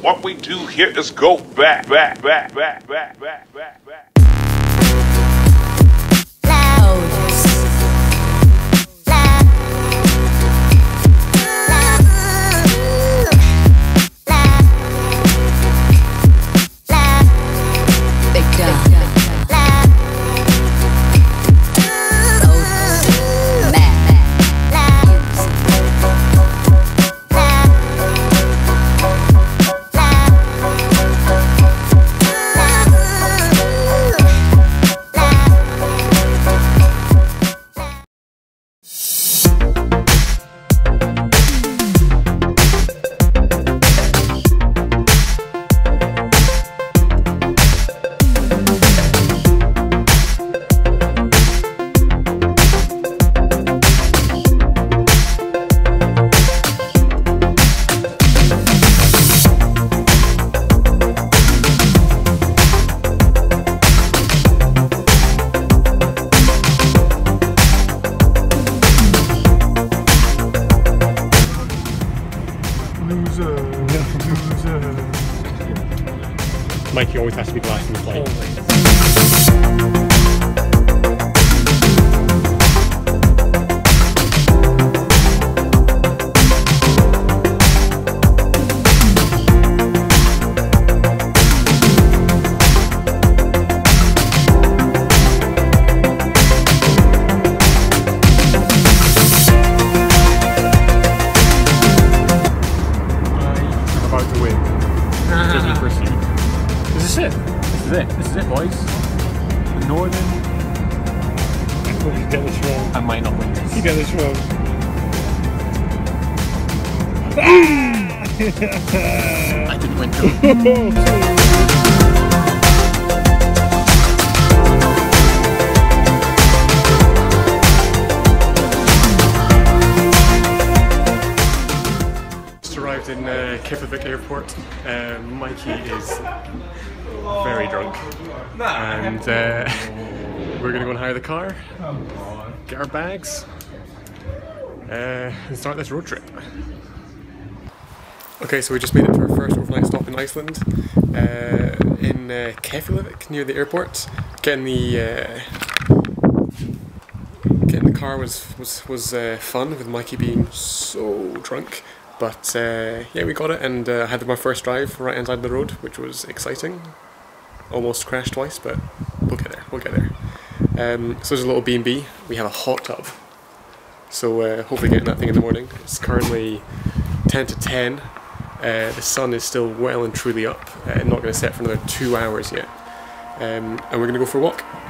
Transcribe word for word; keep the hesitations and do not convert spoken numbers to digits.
What we do here is go back, back, back, back, back, back, back, back. Mikey always has to be the last in the plane. I'm about to win. Just proceed. This is it. This is it. This is it, boys. The Northern. I hope you get this wrong. I might not win this. You get this wrong. I didn't win too. Arrived in uh, Keflavik Airport. Uh, Mikey is very drunk, and uh, we're gonna go and hire the car, get our bags, uh, and start this road trip. Okay, so we just made it to our first overnight stop in Iceland, uh, in uh, Keflavik, near the airport. Getting the uh, getting the car was was was uh, fun, with Mikey being so drunk. But uh, yeah, we got it, and uh, I had my first drive right inside the road, which was exciting. Almost crashed twice, but we'll get there, we'll get there. Um, so there's a little B and B. We have a hot tub, so uh, hopefully getting that thing in the morning. It's currently ten to ten. Uh, the sun is still well and truly up, uh, not going to set for another two hours yet. Um, and we're going to go for a walk.